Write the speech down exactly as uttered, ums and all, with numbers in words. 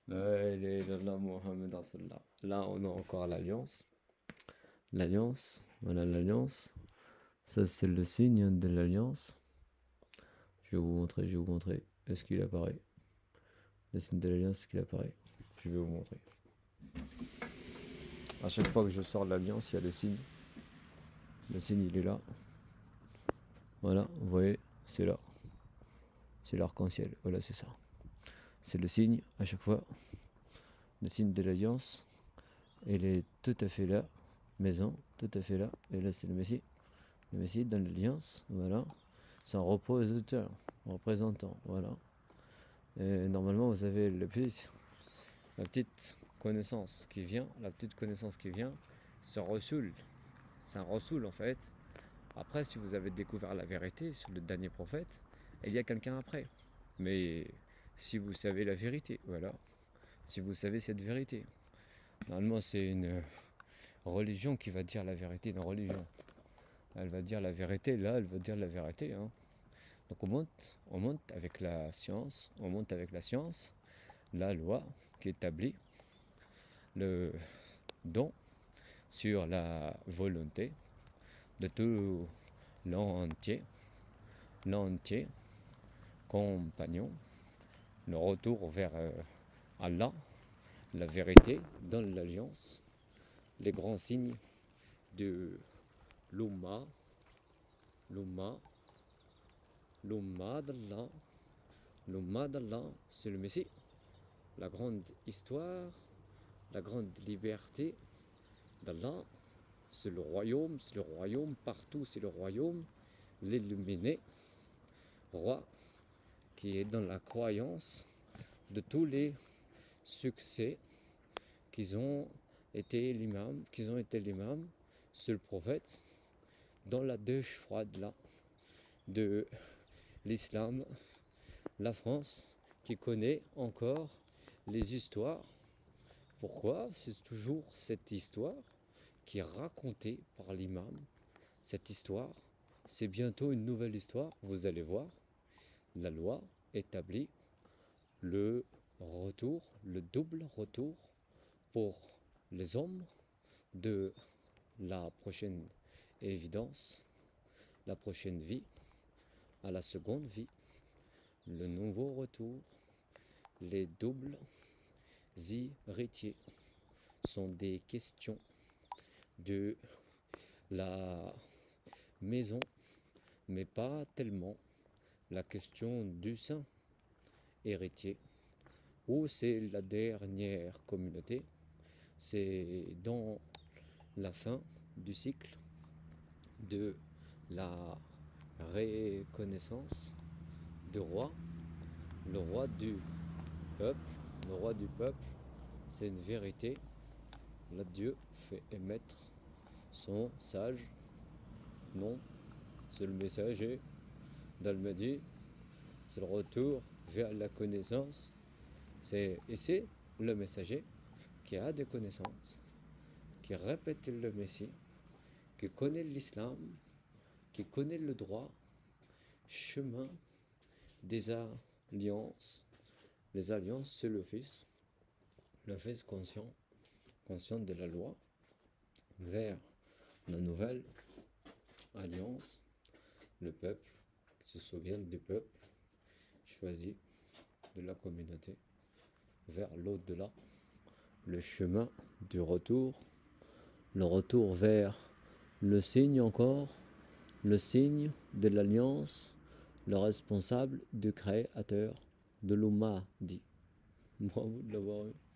La ilaha illallah Muhammad Rasulullah. Là, on a encore l'alliance. L'alliance, voilà l'alliance. Ça, c'est le signe de l'alliance. Je vais vous montrer, je vais vous montrer. Est-ce qu'il apparaît? Le signe de l'alliance, est-ce qu'il apparaît? Je vais vous montrer. À chaque fois que je sors l'alliance, il y a le signe. Le signe, il est là. Voilà, vous voyez, c'est là. C'est l'arc-en-ciel. Voilà, c'est ça. C'est le signe, à chaque fois. Le signe de l'alliance. Il est tout à fait là. Maison, tout à fait là. Et là, c'est le Messie. Le Messie dans l'alliance. Voilà. C'est un repositeur, représentant. Voilà. Et normalement, vous avez le plus, la petite connaissance qui vient. La petite connaissance qui vient. C'est Rasoul. C'est un Rasoul, en fait. Après, si vous avez découvert la vérité sur le dernier prophète, il y a quelqu'un après. Mais si vous savez la vérité, voilà. Si vous savez cette vérité. Normalement, c'est une religion qui va dire la vérité, une religion. Elle va dire la vérité, là, elle va dire la vérité. Hein. Donc on monte, on monte avec la science, on monte avec la science, la loi qui établit le don sur la volonté de tout l'entier, l'entier compagnon, le retour vers euh, Allah, la vérité dans l'alliance, les grands signes de l'Umma, l'Umma, l'Umma d'Allah, l'Umma d'Allah, c'est le Messie, la grande histoire, la grande liberté d'Allah, c'est le royaume, c'est le royaume, partout c'est le royaume, l'illuminé, roi, qui est dans la croyance de tous les succès qu'ils ont été l'imam, qu'ils ont été l'imam, c'est le prophète, dans la douche froide là, de l'islam, la France, qui connaît encore les histoires. Pourquoi? C'est toujours cette histoire qui est racontée par l'imam. Cette histoire, c'est bientôt une nouvelle histoire, vous allez voir. La loi établit le retour, le double retour pour les hommes de la prochaine évidence, la prochaine vie, à la seconde vie, le nouveau retour, les doubles héritiers sont des questions de la maison, mais pas tellement la question du saint héritier, où c'est la dernière communauté, c'est dans la fin du cycle de la reconnaissance de roi, le roi du peuple, le roi du peuple, c'est une vérité. Là, Dieu fait émettre son sage nom, c'est le messager d'Al-Mahdi, c'est le retour vers la connaissance. C'est ici le messager qui a des connaissances, qui répète le Messie, qui connaît l'islam, qui connaît le droit, chemin des alliances. Les alliances, c'est le Fils, le Fils conscient, conscient de la loi, vers la nouvelle alliance, le peuple, qui se souvient du peuple choisi de la communauté, vers l'au-delà, le chemin du retour, le retour vers le signe encore, le signe de l'alliance, le responsable du créateur de l'Umma dit. Bravo de l'avoir eu.